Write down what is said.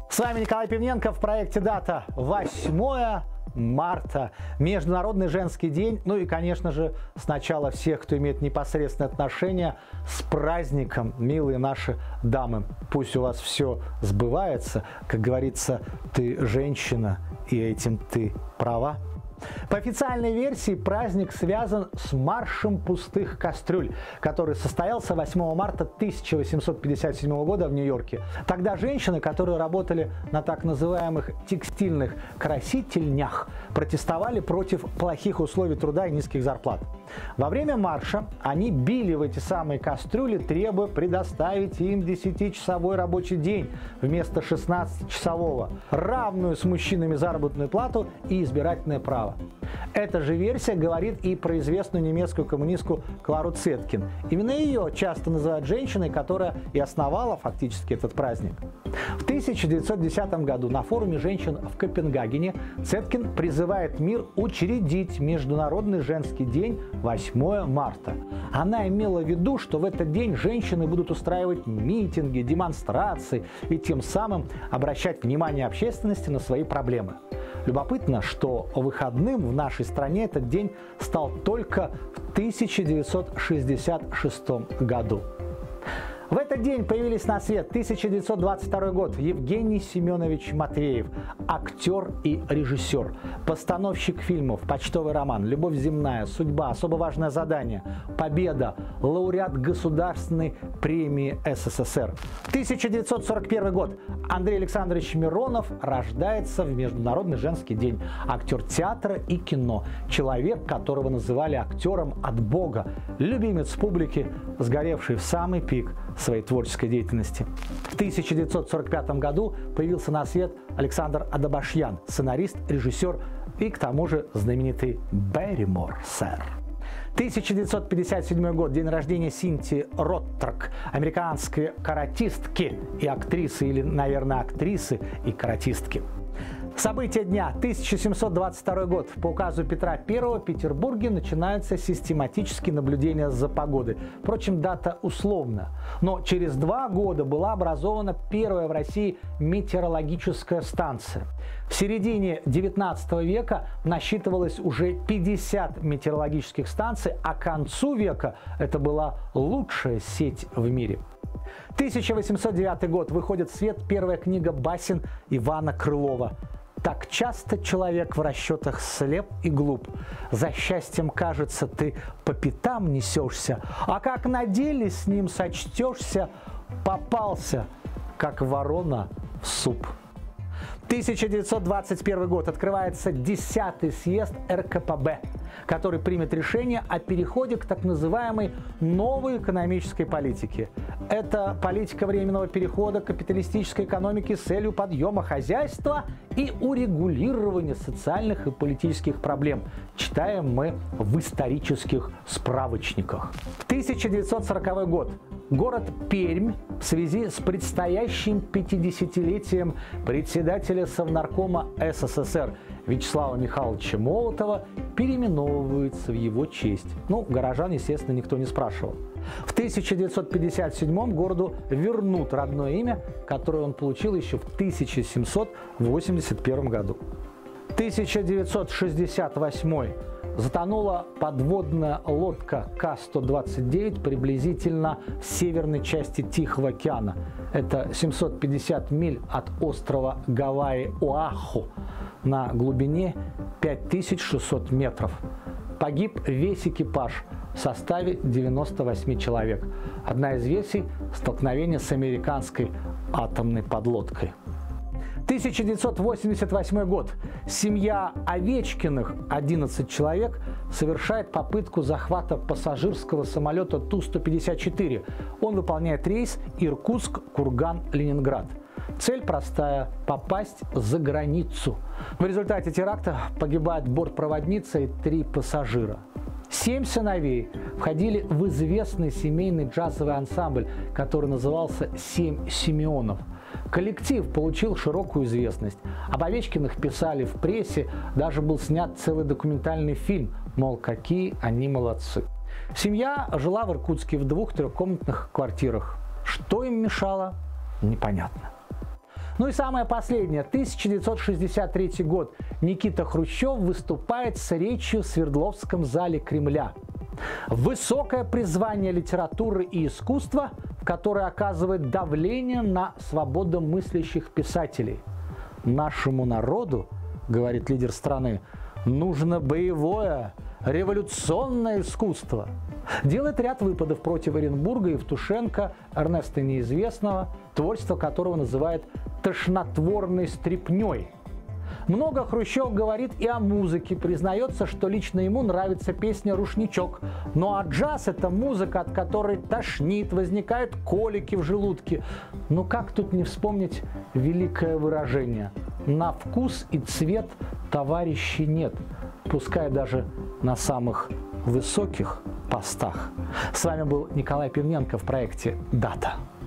С вами Николай Пивненко в проекте «Дата». 8 марта. Международный женский день. Ну и, конечно же, сначала всех, кто имеет непосредственное отношение с праздником, милые наши дамы. Пусть у вас все сбывается. Как говорится, ты женщина, и этим ты права. По официальной версии праздник связан с маршем пустых кастрюль, который состоялся 8 марта 1857 года в Нью-Йорке. Тогда женщины, которые работали на так называемых текстильных красительнях, протестовали против плохих условий труда и низких зарплат. Во время марша они били в эти самые кастрюли, требуя предоставить им 10-часовой рабочий день вместо 16-часового, равную с мужчинами заработную плату и избирательное право. Эта же версия говорит и про известную немецкую коммунистку Клару Цеткин. Именно ее часто называют женщиной, которая и основала фактически этот праздник. В 1910 году на форуме женщин в Копенгагене Цеткин призывает мир учредить Международный женский день 8 марта. Она имела в виду, что в этот день женщины будут устраивать митинги, демонстрации и тем самым обращать внимание общественности на свои проблемы. Любопытно, что выходным в нашей стране этот день стал только в 1966 году. В этот день появились на свет 1922 год Евгений Семенович Матвеев, актер и режиссер, постановщик фильмов «Почтовый роман», «Любовь земная», «Судьба», «Особо важное задание», «Победа», лауреат Государственной премии СССР. 1941 год Андрей Александрович Миронов рождается в Международный женский день, актер театра и кино, человек, которого называли актером от Бога, любимец публики, сгоревший в самый пик своей творческой деятельности. В 1945 году появился на свет Александр Адабашьян, сценарист, режиссер и, к тому же, знаменитый Берримор, сэр. 1957 год, день рождения Синтии Роттрак, американской каратистки и актрисы, или, наверное, актрисы и каратистки. События дня. 1722 год. По указу Петра I в Петербурге начинаются систематические наблюдения за погодой. Впрочем, дата условна. Но через 2 года была образована первая в России метеорологическая станция. В середине 19 века насчитывалось уже 50 метеорологических станций, а к концу века это была лучшая сеть в мире. 1809 год. Выходит в свет первая книга басен Ивана Крылова. Так часто человек в расчетах слеп и глуп. За счастьем, кажется, ты по пятам несешься, а как на деле с ним сочтешься, попался, как ворона в суп. 1921 год. Открывается 10-й съезд РКПБ, который примет решение о переходе к так называемой новой экономической политике. Это политика временного перехода к капиталистической экономике с целью подъема хозяйства и урегулирования социальных и политических проблем. Читаем мы в исторических справочниках. 1940 год. Город Пермь в связи с предстоящим 50-летием председателя Совнаркома СССР Вячеслава Михайловича Молотова переименовывается в его честь. Ну, горожан, естественно, никто не спрашивал. В 1957 городу вернут родное имя, которое он получил еще в 1781 году. 1968. Затонула подводная лодка К-129 приблизительно в северной части Тихого океана. Это 750 миль от острова Гавайи-Оаху на глубине 5600 метров. Погиб весь экипаж в составе 98 человек. Одна из версий – столкновение с американской атомной подлодкой. 1988 год. Семья Овечкиных, 11 человек, совершает попытку захвата пассажирского самолета Ту-154. Он выполняет рейс Иркутск-Курган-Ленинград. Цель простая – попасть за границу. В результате теракта погибает бортпроводница и 3 пассажира. 7 сыновей входили в известный семейный джазовый ансамбль, который назывался «Семь Симеонов». Коллектив получил широкую известность. Об Овечкиных писали в прессе, даже был снят целый документальный фильм, мол, какие они молодцы. Семья жила в Иркутске в 2 трехкомнатных квартирах. Что им мешало, непонятно. Ну и самое последнее. 1963 год. Никита Хрущев выступает с речью в Свердловском зале Кремля. Высокое призвание литературы и искусства, которое оказывает давление на свободомыслящих писателей. Нашему народу, говорит лидер страны, нужно боевое, революционное искусство. Делает ряд выпадов против Оренбурга, Евтушенко, Эрнеста Неизвестного, творчество которого называют тошнотворной стряпнёй. Много Хрущев говорит и о музыке, признается, что лично ему нравится песня «Рушничок». Ну а джаз – это музыка, от которой тошнит, возникают колики в желудке. Ну как тут не вспомнить великое выражение «на вкус и цвет товарищей нет», пускай даже на самых высоких постах. С вами был Николай Пивненко в проекте «Дата».